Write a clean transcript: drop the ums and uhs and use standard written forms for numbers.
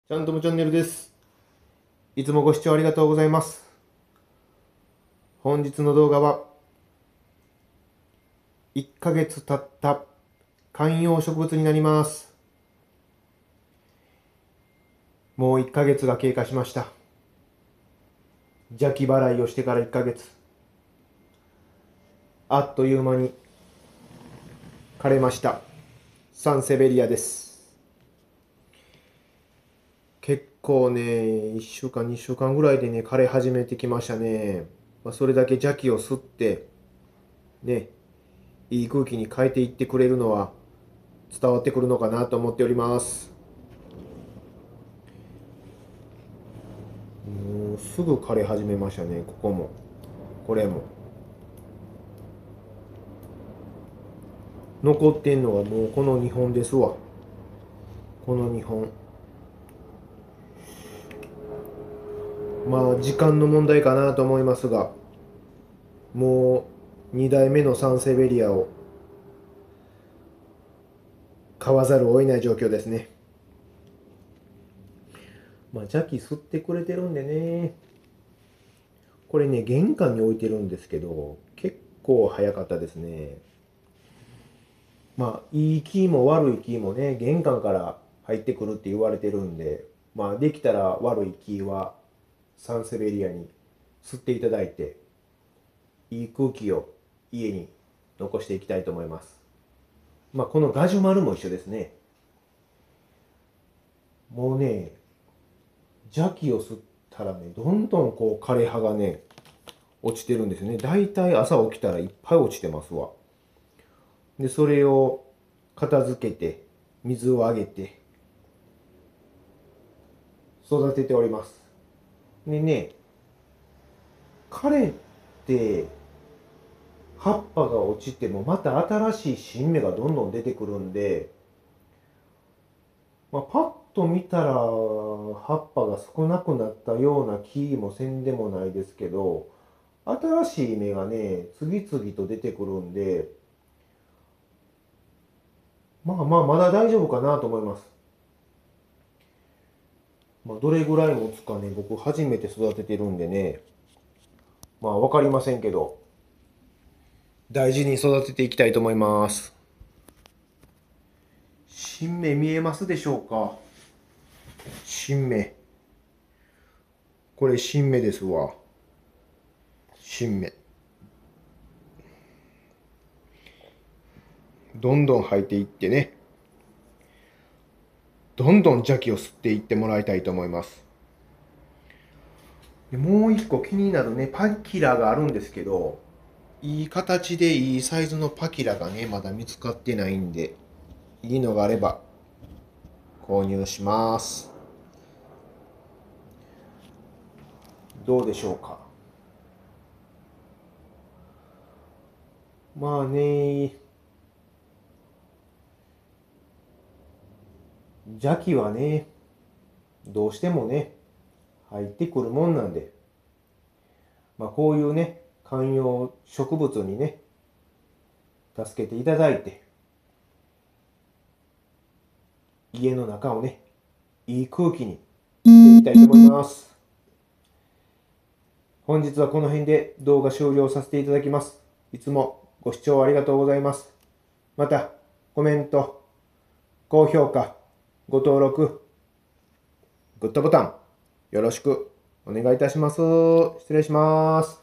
ちゃんともチャンネルです。いつもご視聴ありがとうございます。本日の動画は、1ヶ月経った観葉植物になります。もう1ヶ月が経過しました。邪気払いをしてから1ヶ月。あっという間に枯れました。サンセベリアです。結構ね、1週間、2週間ぐらいでね、枯れ始めてきましたね。それだけ邪気を吸って、ね、いい空気に変えていってくれるのは伝わってくるのかなと思っております。もうすぐ枯れ始めましたね。ここもこれも残ってんのはもうこの2本ですわ。この2本、まあ時間の問題かなと思いますが、もう2代目のサンセベリアを買わざるを得ない状況ですね。邪気吸ってくれてるんでね。これね、玄関に置いてるんですけど、結構早かったですね。いい気も悪い気もね、玄関から入ってくるって言われてるんで、できたら悪い気はサンセベリアに吸っていただいて、いい空気を家に残していきたいと思います。このガジュマルも一緒ですね。もうね、邪気を吸ったらね、どんどんこう枯れ葉がね、落ちてるんですね。だいたい朝起きたらいっぱい落ちてますわ。で、それを片付けて、水をあげて、育てております。でね、枯れて葉っぱが落ちてもまた新しい新芽がどんどん出てくるんで、パッと見たら葉っぱが少なくなったような気もせんでもないですけど、新しい芽がね、次々と出てくるんで、まだ大丈夫かなと思います。どれぐらい持つかね、僕初めて育ててるんでね、わかりませんけど、大事に育てていきたいと思います。新芽見えますでしょうか？新芽。これ新芽ですわ。新芽。どんどん生えていってね、どんどん邪気を吸っていってもらいたいと思います。でもう一個気になるね、パキラがあるんですけど、いい形でいいサイズのパキラがね、まだ見つかってないんで、いいのがあれば購入します。どうでしょうか。まあね、邪気はね、どうしてもね、入ってくるもんなんで、こういうね、観葉植物にね、助けていただいて、家の中をね、いい空気にしていきたいと思います。本日はこの辺で動画終了させていただきます。いつもご視聴ありがとうございます。また、コメント、高評価、ご登録、グッドボタン、よろしくお願いいたします。失礼します。